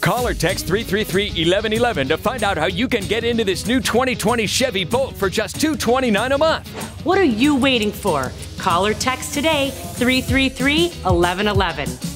Call or text 333-1111 to find out how you can get into this new 2020 Chevy Bolt for just $229 a month. What are you waiting for? Call or text today, 333-1111.